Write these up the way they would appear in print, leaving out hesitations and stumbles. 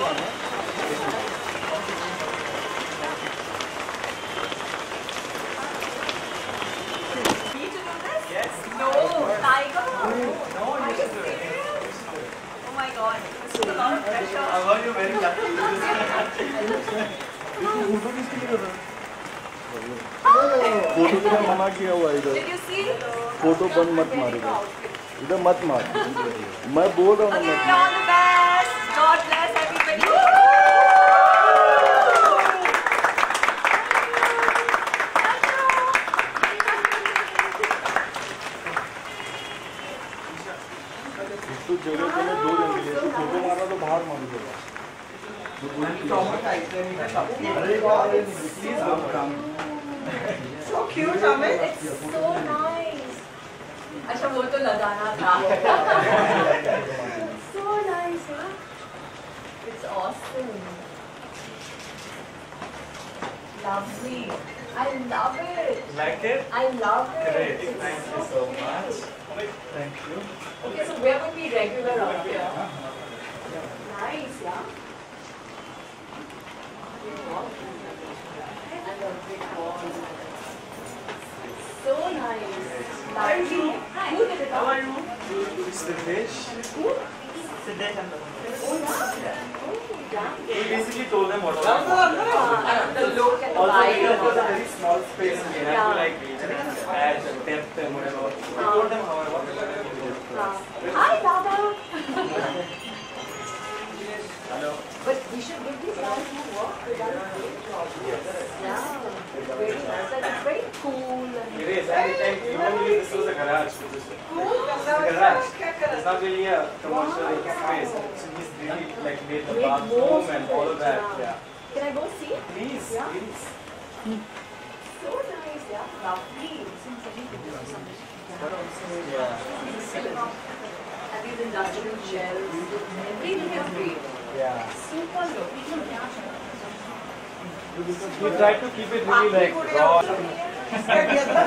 No, Tiger. Are you serious? Oh my God, this is a lot of pressure. I heard you're very lucky to do this. Photo के लिए मना किया हुआ है इधर। Did you see? Photo बंद मत मार इधर मत मार। मैं बोल रहा हूँ Okay, all the best. God bless everybody. तो जगह पे मैं 2 जन के लिए तो फोटो मारा तो बाहर मार देगा। So cute, Amit. It's so nice. अच्छा वो तो लगाना था. So nice, huh? It's awesome. Lovely. I love it. Like it? I love it. Great. It's Thank you so much. Thank you. Okay, so where would be regular out here? Nice, yeah. And a big wall. So nice. Lovely. Who did it? How are you? It's the fish. Who? Siddesh and Oh, yeah. Oh, yeah. we basically told them what was going The look and the Also, vibe. because it was a very small space, we had to Yeah. like add depth and whatever. We told them however. Hi, Dada. Hello. But we should give these guys more work. They've done a great job. Yeah. Very nice. Like, it's very cool. And It is, and usually this was a garage. This is a garage. It's not really a commercial space. So he's really like made the Made bathroom most and of all it, of that. yeah. Yeah. Can I go see? Please, Yeah. please. So nice, yeah. Lovely. Yeah. And these industrial shells. Everything is great. Yeah. Super look. We try to keep it really like raw.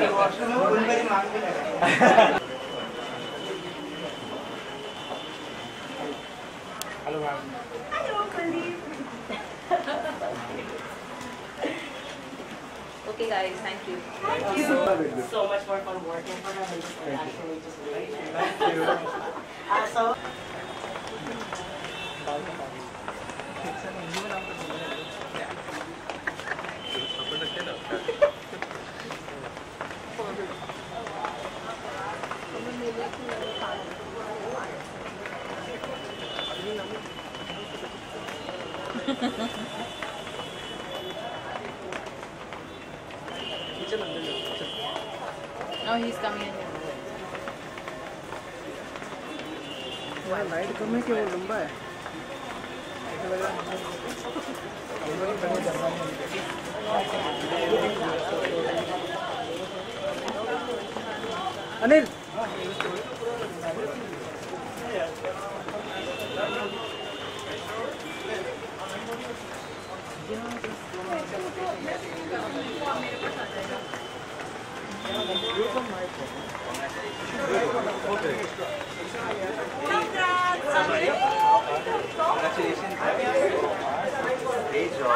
Hello, ma'am. Hello, Kuldeep. Okay, guys, thank you. Thank you. So much more fun working for them and just actually just Thank you. so Oh, he's coming in. Light कम है कि वो लंबा है? Anil Congratulations. Great job.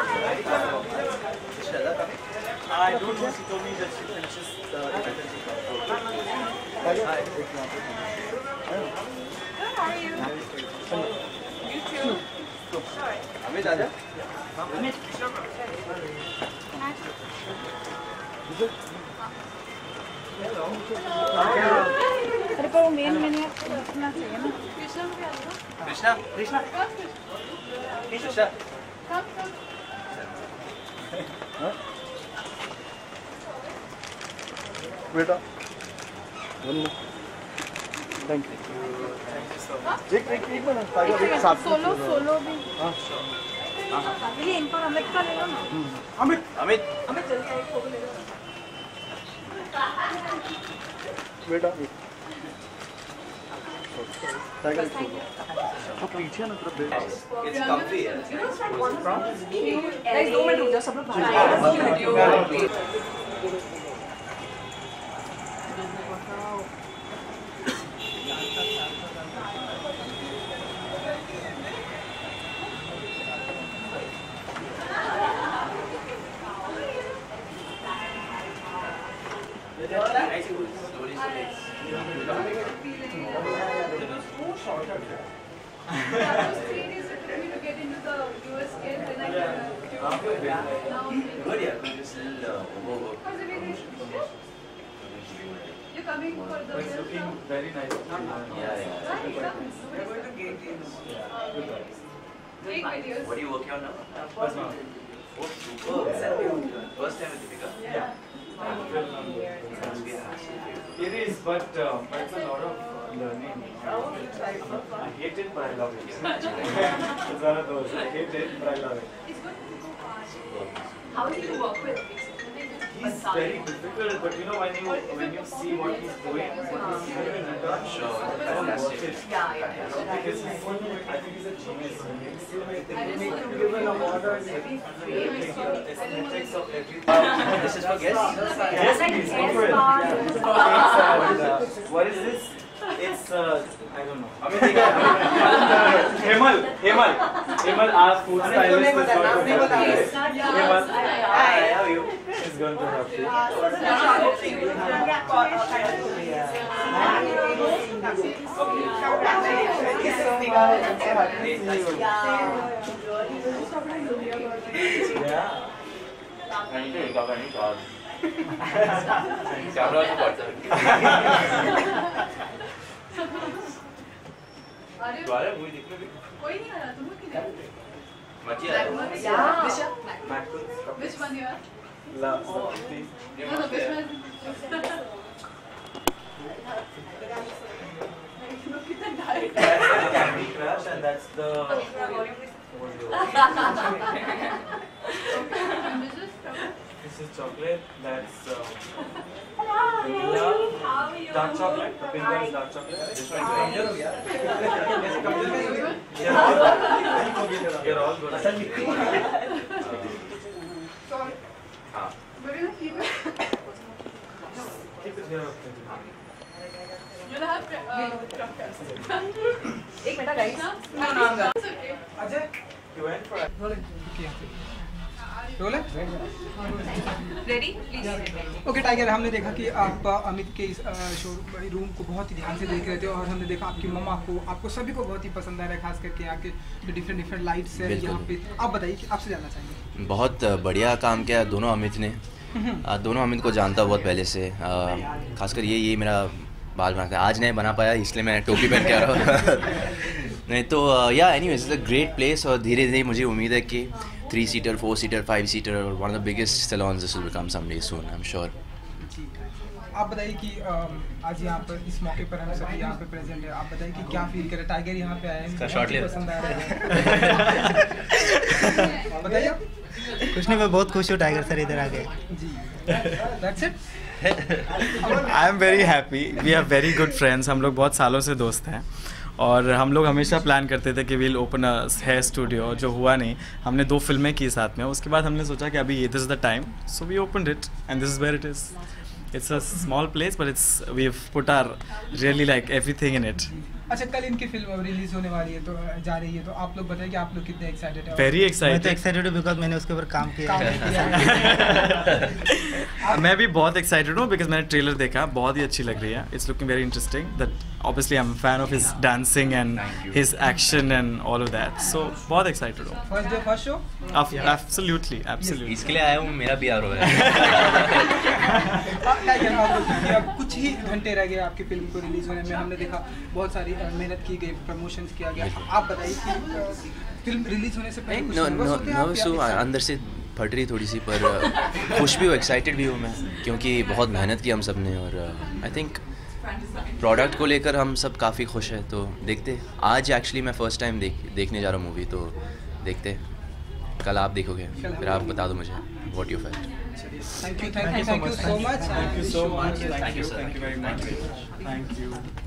I don't know. She told me that she finishes the Hi. How are you? You too. Amit, Aja? अरे पर वो main मैंने आपको रखना चाहिए ना। Krishna? Krishna? Krishna? बेटा थैंक यू। एक मिनट टाइगर एक साथ सोलो सोलो भी हाँ ये इन पर अमित का ले लो ना। अमित Amit? हमें जल्दी एक फोटो ले लो। बेटा टाइगर एक फोटो तो पीछे ना तरफ बैठ It's comfy. You know, it's like one from cute. Guys, 2 minute रुक जाओ, सब लोग बाहर video. That was 3 days it took me to get into the US game, then I Good, yeah. Just a little overwork. You're coming for the It's looking very nice. Yeah. Take videos. What are you working on now? First one. Oh, super. First time with Deepika? Yeah. Must be a hassle. It is, but it's a lot of learning. I hate it, but I love it. It's one of those. I hate it, but I love it. It's going to go fast. How do you work with him? He's very difficult, but you know when you see what he's doing, what he's doing in return, Sure. don't watch it. Yeah. Because I think he's a genius. They make you give an award on everything, aesthetics of everything. This is for guests? Yes, please, go for it. What is this? It's I don't know. Hemal, our food stylist is going to help you. Hemal, Hi, how are you? is going to help you. Yeah. Thank you, Camera also got that. अरे तुम्हारा movie देखने भी कोई नहीं आ रहा तुम लोग किधर मची आ Which one you are? Love, please. No, which one? Look at the diet. That's the Candy Crush and that's the this is chocolate, that's vanilla, dark chocolate, the pink one is dark chocolate. This one is you're all good. Sorry. But you keep it. Keep it here. You'll have एक minute guys. no. It's okay. Ajay, you went for it. Roll है Ready? Please. Okay Tiger, हमने देखा कि आप अमित के इस show room को बहुत ही ध्यान से देख रहे थे और हमने देखा आपकी मम्मा को, आपको सभी को बहुत ही पसंद आ रहा है, खास करके यहाँ के जो डिफरेंट लाइट्स है यहाँ पे। आप बताइए कि आपसे जानना चाहेंगे। बहुत बढ़िया काम किया दोनों अमित ने। दोनों अमित को जानता बहुत पहले से, खासकर ये मेरा बाल बनाता है। आज नहीं बना पाया इसलिए मैं टोपी पहन के आ रहा हूँ। नहीं तो या anyways it's a great place और धीरे धीरे मुझे उम्मीद है कि 3-seater, 4-seater, 5-seater और one of the biggest salons this will become someday soon, I'm sure. आप बताइए कि आज यहाँ पर इस मौके पर हम सभी यहाँ पे प्रेजेंट है, आप बताइए कि क्या फील करें। टाइगर यहाँ पे आए हैं, शॉर्ट ले पसंद आ रहा है। बताइए आप। कुछ नहीं, मैं बहुत खुश हूँ टाइगर सर इधर आ गए। जी, that's it. I am very happy, we are very good friends. हम लोग बहुत सालों से दोस्त हैं और हम लोग हमेशा प्लान करते थे कि we'll open a hair studio, जो हुआ नहीं। हमने 2 फिल्में की साथ में, उसके बाद हमने सोचा कि अभी this is the time, so we opened it and this is where it is. It's a small place but it's we have put our really like everything in it. अच्छा, कल इनकी फिल्म रिलीज होने वाली है, तो जा रही है, तो आप लोग बताइए कि आप लोग कितने एक्साइटेड हैं? वेरी मैं तो एक्साइटेड। एक्साइटेड हूँ बिकॉज मैंने उसके ऊपर काम किया है। मैं भी बहुत एक्साइटेड हूँ बिकॉज मैंने ट्रेलर देखा, बहुत ही अच्छी लग रही है। It's looking very interesting that obviously I am fan of his dancing and his action and all of that, so बहुत एक्साइटेड हूँ। First day first show. Absolutely absolutely. इसके लिए आया हूँ, मेरा भी आ रहा है। अब कुछ ही घंटे रह गए आपकी फिल्म को रिलीज होने में। हमने देखा बहुत सारी मेहनत की गई, प्रमोशंस किया गया। आप बताइए कि फिल्म रिलीज होने से पहले कुछ नर्वस हूँ अंदर से, फट रही थोड़ी सी, पर खुश भी हूँ, एक्साइटेड भी हूँ मैं, क्योंकि बहुत मेहनत की हम सब ने और आई थिंक प्रोडक्ट को लेकर हम सब काफ़ी खुश हैं। तो देखते, आज एक्चुअली मैं फर्स्ट टाइम देखने जा रहा हूँ मूवी, तो देखते। कल आप देखोगे, फिर आप बता दो मुझे what you felt. Thank you so much. Thank you so much. Thank you very much. Thank you.